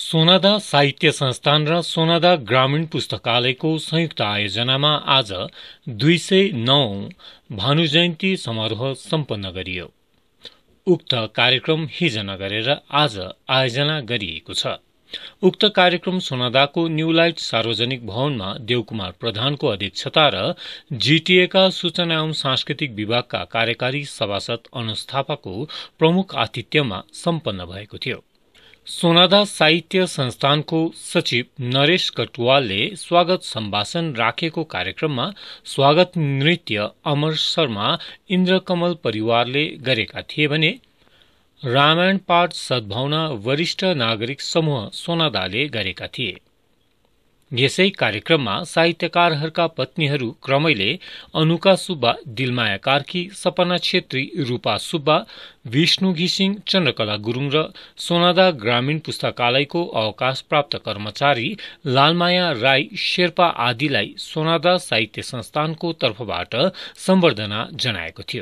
सोनादा साहित्य संस्थान र सोनादा ग्रामीण पुस्तकालयको संयुक्त आयोजनामा आज 209 भानु जयन्ती समारोह सम्पन्न गरियो। उक्त कार्यक्रम हिज नगरेर आज आयोजना गरिएको छ। उक्त कार्यक्रम सोनादाको न्यू लाइट सार्वजनिक भवनमा देवकुमार प्रधानको अध्यक्षता र जीटीएका सूचना एवं सांस्कृतिक विभागका कार्यकारी सभासद अनुज थापाको प्रमुख आतिथ्यमा सम्पन्न भएको थियो। सोनादा साहित्य संस्थानको सचिव नरेश कटुवालले स्वागत सम्भाषण राखेको कार्यक्रममा स्वागत नृत्य अमर शर्मा इन्द्रकमल परिवारले गरेका थिए भने रामायण पाठ सद्भावना वरिष्ठ नागरिक समूह सोनादाले गरेका थिए। यसै कार्यक्रममा साहित्यकारहरूका पत्नीहरू क्रमैले अनुका सुब्बा, दिलमाया कार्की, सपना छेत्री, रूपा सुब्बा, विष्णु घिसिङ, चन्द्रकला गुरुङ र सोनादा ग्रामीण पुस्तकालयको अवकाश प्राप्त कर्मचारी लालमाया राई शेर्पा आदिलाई सोनादा साहित्य संस्थानको तर्फबाट सम्बर्धना जनाएको थियो।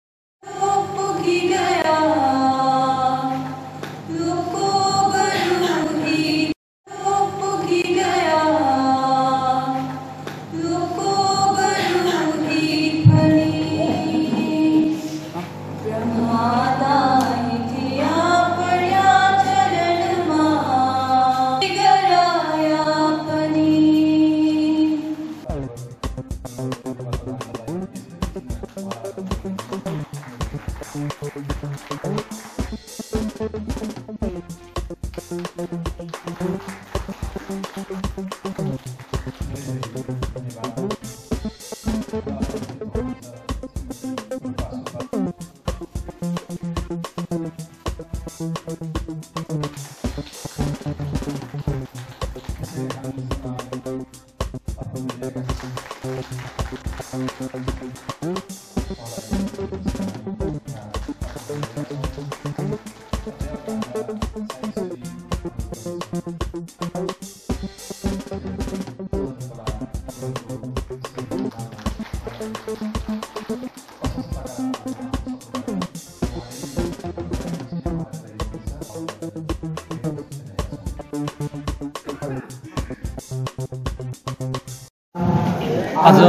आज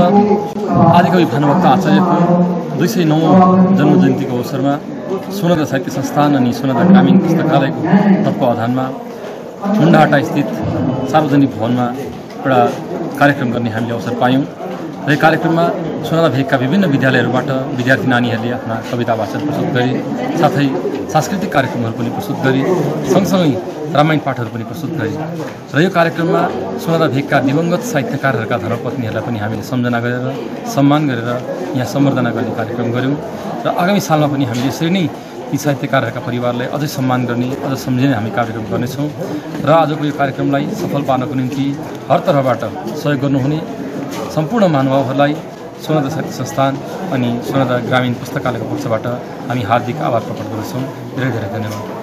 आदिकवि भानुभक्त आचार्यको 209 जन्म जयन्तीको अवसरमा सोनादा साहित्य संस्थान अनि सोनादा ग्रामीण पुस्तकालयको तत्त्वावधानमा झुण्डाहाटा स्थित सार्वजनिक भवनमा एउटा कार्यक्रम गर्ने हामीले अवसर पायौँ र यो कार्यक्रममा सोनादा भेगका विभिन्न विद्यालयहरूबाट विद्यार्थी नानीहरूले आफ्ना कविता वाचन प्रस्तुत गरे, साथै सांस्कृतिक कार्यक्रमहरू पनि प्रस्तुत गरे, सँगसँगै रामायण पाठहरू पनि प्रस्तुत गरे र यो कार्यक्रममा सोनादा भेगका दिवंगत साहित्यकारहरूका धर्मपत्नीहरूलाई पनि हामीले सम्झना गरेर सम्मान गरेर यहाँ सम्बर्धना गर्ने कार्यक्रम गऱ्यौँ र आगामी सालमा पनि हामीले यसरी नै यी साहित्यकारहरूका परिवारलाई अझै सम्मान गर्ने, अझ सम्झिने हामी कार्यक्रम गर्नेछौँ र आजको यो कार्यक्रमलाई सफल पार्नको निम्ति हर तर्फबाट सहयोग गर्नुहुने सम्पूर्ण महानुभावहरूलाई सोनादा साहित्य संस्थान अनि सोनादा ग्रामीण पुस्तकालयको पक्षबाट हामी हार्दिक आभार प्रकट गर्दछौँ। धेरै धेरै धन्यवाद।